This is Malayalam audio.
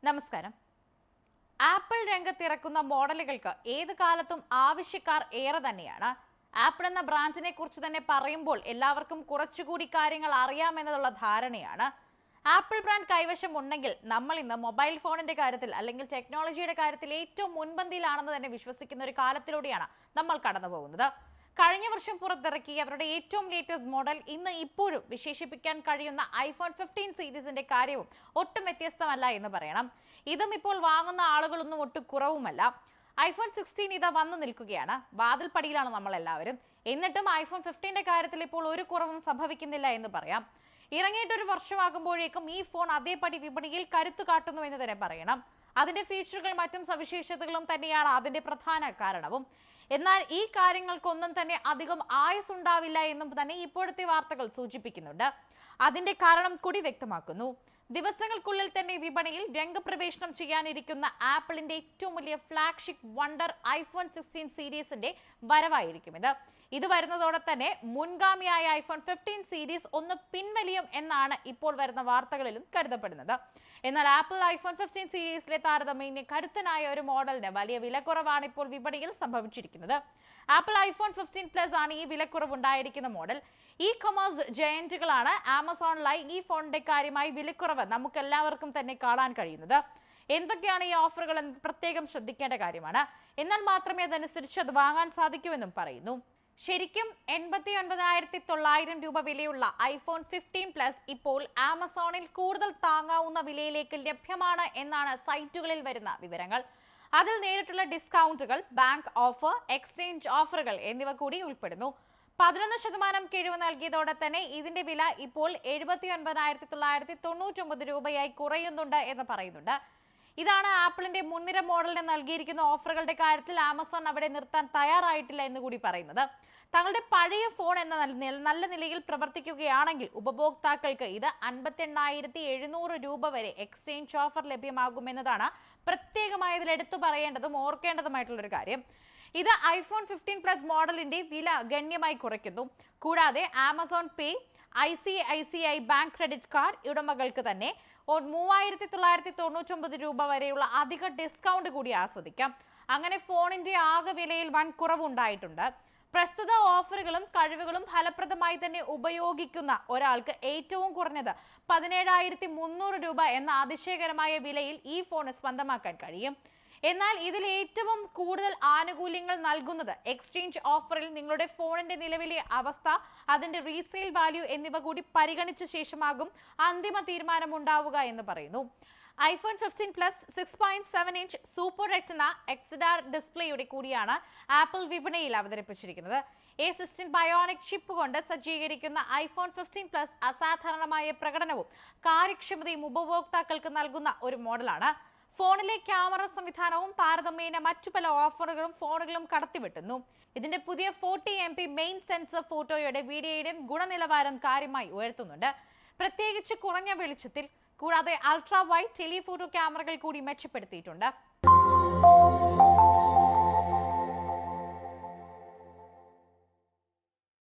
നമസ്കാരം. ആപ്പിൾ രംഗത്തിറക്കുന്ന മോഡലുകൾക്ക് ഏത് കാലത്തും ആവശ്യക്കാർ ഏറെ തന്നെയാണ്. ആപ്പിൾ എന്ന ബ്രാൻഡിനെ കുറിച്ച് തന്നെ പറയുമ്പോൾ എല്ലാവർക്കും കുറച്ചുകൂടി കാര്യങ്ങൾ അറിയാമെന്നുള്ള ധാരണയാണ്. ആപ്പിൾ ബ്രാൻഡ് കൈവശം ഉണ്ടെങ്കിൽ നമ്മൾ ഇന്ന് മൊബൈൽ ഫോണിന്റെ കാര്യത്തിൽ അല്ലെങ്കിൽ ടെക്നോളജിയുടെ കാര്യത്തിൽ ഏറ്റവും മുൻപന്തിയിലാണെന്ന് തന്നെ വിശ്വസിക്കുന്ന ഒരു കാലത്തിലൂടെയാണ് നമ്മൾ കടന്നു പോകുന്നത്. കഴിഞ്ഞ വർഷം പുറത്തിറക്കിയ അവരുടെ ഏറ്റവും ലേറ്റസ്റ്റ് മോഡൽ ഇന്ന് ഇപ്പോഴും വിശേഷിപ്പിക്കാൻ കഴിയുന്ന ഐഫോൺ 15 സീരീസിന്റെ കാര്യവും ഒട്ടും വ്യത്യസ്തമല്ല എന്ന് പറയണം. ഇതും ഇപ്പോൾ വാങ്ങുന്ന ആളുകളൊന്നും ഒട്ടും കുറവുമല്ല. ഐഫോൺ 16 ഇതാ വന്നു നിൽക്കുകയാണ്. വാതിൽപ്പടിയിലാണ് നമ്മൾ എല്ലാവരും. എന്നിട്ടും ഐഫോൺ 15ന്റെ കാര്യത്തിൽ ഇപ്പോൾ ഒരു കുറവും സംഭവിക്കുന്നില്ല എന്ന് പറയാം. ഇറങ്ങിയിട്ട് ഒരു വർഷമാകുമ്പോഴേക്കും ഈ ഫോൺ അതേപടി വിപണിയിൽ കരുത്തു കാട്ടുന്നു എന്ന് തന്നെ പറയണം. അതിന്റെ ഫീച്ചറുകൾ മറ്റും സവിശേഷതകളും തന്നെയാണ് അതിന്റെ പ്രധാന കാരണവും. എന്നാൽ ഈ കാര്യങ്ങൾക്കൊന്നും തന്നെ അധികം ആയുസ് ഉണ്ടാവില്ല എന്നും തന്നെ ഇപ്പോഴത്തെ വാർത്തകൾ സൂചിപ്പിക്കുന്നുണ്ട്. അതിന്റെ കാരണം കൂടി വ്യക്തമാക്കുന്നു. ദിവസങ്ങൾക്കുള്ളിൽ തന്നെ വിപണിയിൽ രംഗപ്രവേശനം ചെയ്യാനിരിക്കുന്ന ആപ്പിളിന്റെ ഏറ്റവും വലിയ ഫ്ലാഗ്ഷിപ്പ് വണ്ടർ ഐഫോൺ 16 സീരീസിന്റെ വരവായിരിക്കും ഇത് വരുന്നതോടെ തന്നെ മുൻഗാമിയായ ഐഫോൺ 15 സീരീസ് ഒന്ന് പിൻവലിയും എന്നാണ് ഇപ്പോൾ വരുന്ന വാർത്തകളിലും കരുതപ്പെടുന്നത്. എന്നാൽ ആപ്പിൾ ഐഫോൺ 15 സീരീസിലെ താരതമ്യേന കരുത്തനായ ഒരു മോഡലിന് വലിയ വിലക്കുറവാണ് ഇപ്പോൾ വിപണിയിൽ സംഭവിച്ചിരിക്കുന്നത്. ആപ്പിൾ ഐഫോൺ 15 പ്ലസ് ആണ് ഈ വിലക്കുറവുണ്ടായിരിക്കുന്ന മോഡൽ. ഇ കൊമേഴ്സ് ജയന്റുകളാണ് ആമസോണിലായി ഈ ഫോണിന്റെ കാര്യമായി വിലക്കുറവ് നമുക്ക് എല്ലാവർക്കും തന്നെ കാണാൻ കഴിയുന്നത്. എന്തൊക്കെയാണ് ഈ ഓഫറുകൾ എന്ന് പ്രത്യേകം ശ്രദ്ധിക്കേണ്ട കാര്യമാണ്. എന്നാൽ മാത്രമേ അതനുസരിച്ച് അത് വാങ്ങാൻ സാധിക്കൂ എന്നും പറയുന്നു. ശരിക്കും 89,900 രൂപ വിലയുള്ള ഐഫോൺ 15 പ്ലസ് ഇപ്പോൾ ആമസോണിൽ കൂടുതൽ താങ്ങാവുന്ന വിലയിലേക്ക് ലഭ്യമാണ് എന്നാണ് സൈറ്റുകളിൽ വരുന്ന വിവരങ്ങൾ. അതിൽ നേരിട്ടുള്ള ഡിസ്കൗണ്ടുകൾ, ബാങ്ക് ഓഫർ, എക്സ്ചേഞ്ച് ഓഫറുകൾ എന്നിവ കൂടി ഉൾപ്പെടുന്നു. 11% കിഴിവ് നൽകിയതോടെ തന്നെ ഇതിന്റെ വില ഇപ്പോൾ 79,999 രൂപയായി കുറയുന്നുണ്ട് എന്ന് പറയുന്നുണ്ട്. ഇതാണ് ആപ്പിളിന്റെ മുൻനിര മോഡലിന് നൽകിയിരിക്കുന്ന ഓഫറുകളുടെ കാര്യത്തിൽ ആമസോൺ അവിടെ നിർത്താൻ തയ്യാറായിട്ടില്ല എന്ന് കൂടി പറയുന്നത്. തങ്ങളുടെ പഴയ ഫോൺ എന്ന നല്ല നിലയിൽ പ്രവർത്തിക്കുകയാണെങ്കിൽ ഉപഭോക്താക്കൾക്ക് ഇത് 58,700 രൂപ വരെ എക്സ്ചേഞ്ച് ഓഫർ ലഭ്യമാകുമെന്നതാണ് പ്രത്യേകമായി ഇതിൽ എടുത്തു പറയേണ്ടതും ഓർക്കേണ്ടതുമായിട്ടുള്ളൊരു കാര്യം. ഇത് ഐഫോൺ 15 പ്ലസ് മോഡലിന്റെ വില ഗണ്യമായി കുറയ്ക്കുന്നു. കൂടാതെ Amazon Pay, ICICI bank credit card ഉടമകൾക്ക് തന്നെ 3,999 രൂപ വരെയുള്ള അധിക ഡിസ്കൗണ്ട് കൂടി ആസ്വദിക്കാം. അങ്ങനെ ഫോണിന്റെ ആകെ വിലയിൽ വൻ കുറവുണ്ടായിട്ടുണ്ട്. പ്രസ്തുത ഓഫറുകളും കഴിവുകളും ഫലപ്രദമായി തന്നെ ഉപയോഗിക്കുന്ന ഒരാൾക്ക് ഏറ്റവും കുറഞ്ഞത് 17,300 രൂപ എന്ന അതിശയകരമായ വിലയിൽ ഈ ഫോൺ സ്വന്തമാക്കാൻ കഴിയും. എന്നാൽ ഇതിൽ ഏറ്റവും കൂടുതൽ ആനുകൂല്യങ്ങൾ നൽകുന്നത് എക്സ്ചേഞ്ച് ഓഫറിൽ നിങ്ങളുടെ ഫോണിന്റെ നിലവിലെ അവസ്ഥ, അതിന്റെ റീസെയിൽ വാല്യൂ എന്നിവ കൂടി പരിഗണിച്ച ശേഷമാകും അന്തിമ തീരുമാനം ഉണ്ടാവുക എന്ന് പറയുന്നു. IPhone 15 plus 6.7 inch super retina XDR ഡിസ്പ്ലേയുടെ കൂടിയാണ് ആപ്പിൾ വിപണിയിൽ അവതരിപ്പിച്ചിരിക്കുന്നത്. A16 ബയോണിക് ചിപ്പ് കൊണ്ട് സജ്ജീകരിക്കുന്ന ഐഫോൺ 15 പ്ലസ് അസാധാരണമായ പ്രകടനവും കാര്യക്ഷമതയും ഉപഭോക്താക്കൾക്ക് നൽകുന്ന ഒരു മോഡലാണ്. ഫോണിലെ ക്യാമറ സംവിധാനവും താരതമ്യേന മറ്റു പല ഫോണുകളും കടത്തിവെട്ടുന്നു. ഇതിന്റെ പുതിയ 40 MP മെയിൻ സെൻസർ ഫോട്ടോയുടെ വീഡിയോയുടെയും ഗുണനിലവാരം കാര്യമായി ഉയർത്തുന്നുണ്ട്. പ്രത്യേകിച്ച് കുറഞ്ഞ വെളിച്ചത്തിൽ. കൂടാതെ അൾട്രാ വൈഡ് ടെലിഫോട്ടോ ക്യാമറകൾ കൂടി മെച്ചപ്പെടുത്തിയിട്ടുണ്ട്.